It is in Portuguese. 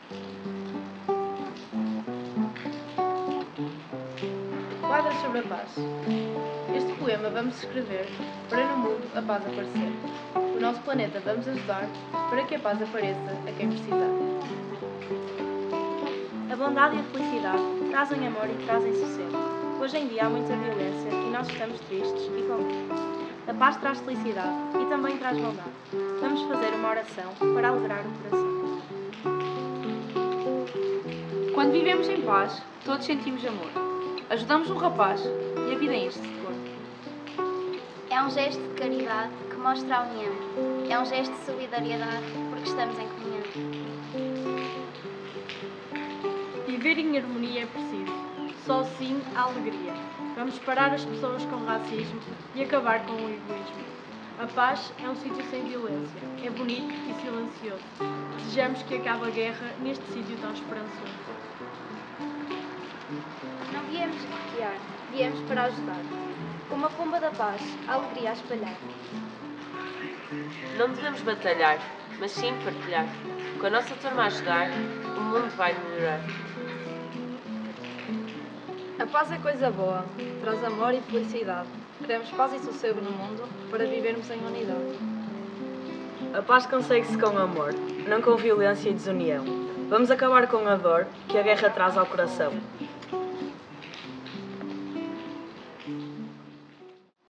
Quadros sobre a paz. Este poema vamos escrever para no mundo a paz aparecer. O nosso planeta vamos ajudar para que a paz apareça a quem precisar. A bondade e a felicidade trazem amor e trazem sossego. Hoje em dia há muita violência e nós estamos tristes e com medo. A paz traz felicidade e também traz bondade. Vamos fazer uma oração para alegrar o coração. Quando vivemos em paz, todos sentimos amor. Ajudamos um rapaz e a vida enche-se de cor. É um gesto de caridade que mostra a união. É um gesto de solidariedade porque estamos em comunhão. Viver em harmonia é preciso. Só assim há alegria. Vamos parar as pessoas com racismo e acabar com o egoísmo. A paz é um sítio sem violência. É bonito e silencioso. Desejamos que acabe a guerra neste sítio tão esperançoso. Não viemos refugiar, viemos para ajudar. Como a pomba da paz, a alegria a espalhar. Não devemos batalhar, mas sim partilhar. Com a nossa turma a ajudar, o mundo vai melhorar. A paz é coisa boa, traz amor e felicidade. Queremos paz e sossego no mundo para vivermos em unidade. A paz consegue-se com amor, não com violência e desunião. Vamos acabar com a dor que a guerra traz ao coração.